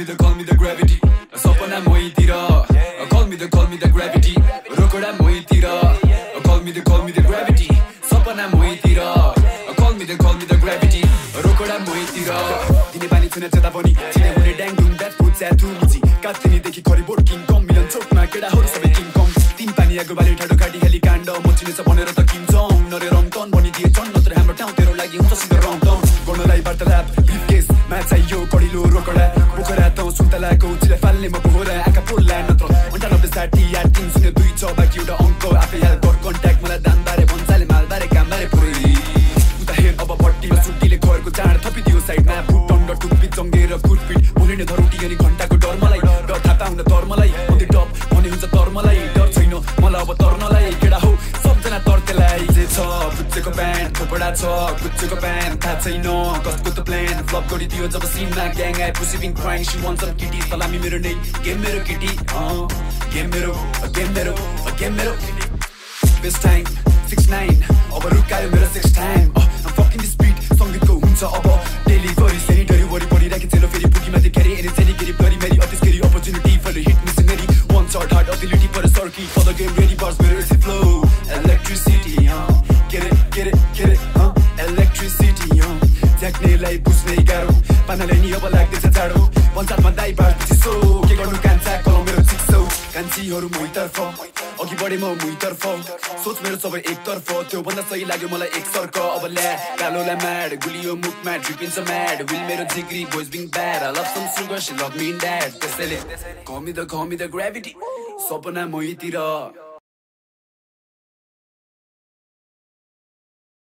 call me the gravity. Sapana moitira. Call me the gravity. Rokoda moitira. Call me the gravity. Sapana moitira. Call me the gravity. Rokoda moitira. Dine pani tune cheda pani. Chine hune dang dum that puts at too much. Katini dekhi khori board king kong milan chok ma keda haru sabai king kong. Tin pani ago bali thado kadi heli kanda mochine sa banera ta kim jong nare rom ton bani die chon natre hammer town tero lagi huncha sida rom town gorna lai bartalap briefcase ma चाहियो कडिलो रोकडा बुखरा त सुन्तलाको चिला फाल्ने म बोहरा आका पोल्ला नत्र 98 60 8 3 0 2 6 बाकी एउटा अंक आफै हाल कर कन्ट्याक्ट मलाई दानबारे भन्साले मालबारे कामबारे पुरै उता हेर अब पट्टीमा सुट्टीले खरको चाड थपिदियो साइडमा फुट अन्डर टुप्पी चंगेर फुटपिट बोलिने धरोटी अनि घण्टाको डर मलाई डर थाहा हुन तर मलाई अन्ते टप भने हुन्छ तर मलाई डर छैन मलाई अब तर्नलाई केडा हो सबजना तर्तेलाई जे छ बुच्चेको प्यान्ट थोपडा छ बुच्चेको प्यान्ट थाहा छैन कसको त प्लान फ्लप गरिदियो जब cinema gang I pussy been crying she wants some kitty salami मेरो नै गेम मेरो किटी गेम मेरो बेस्ट टाइम 69 अब रुकायो मेरो 6 time I'm fucking this beat संगीतको हुन्छ अब डेलिभरी सेनिटरी वरिपरि राखी चेलो फेरि पुगीमा देखारी एनी सेनी गेरी ब्लडी मेरी अतिस्केरी opportunity for hit missionary one shot hard ability for a circuit for the game ready bars better is it flow electricity get it electricity ज्याक्नेलाई बुझ्नै गाह्रो पानाले नि अब लाग्दैछ जाडो पञ्चायतमा दाइ बाँड्दैछ सो के गर्नु कान्छा कलम मेरो 600 कान्छीहरू मैतर्फ अघि बढे म मुइतर्फ सोच मेरो सबै एकतर्फ त्यो भन्दा सही लाग्यो मलाई एक सर्क अब ल्या कालोलाई म्याड गुलियो मुखमा ड्रिपिन्छ म्याड विल मेरो जिग्री boys being bad I love some sugar she love me in dad त्यसैले call me the gravity सपना मैतिर